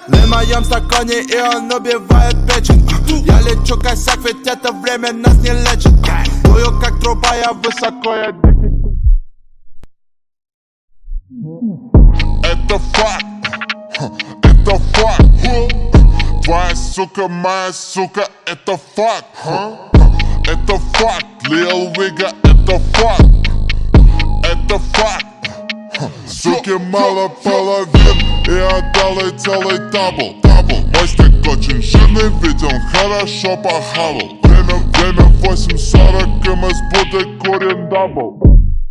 В моем стакане и он убивает печень. Я лечу косяк, ведь это время нас не лечит. Дую как труба, я высоко, я дикий. Это факт, это факт. Твоя сука, моя сука, это факт. Это факт, Lil Wiga, это факт. Это факт. Суки мало половин, и отдал ей целый табл. Мой стик очень жирный, ведь он хорошо похавал. Время 8:40, и мы с Будой курим дабл.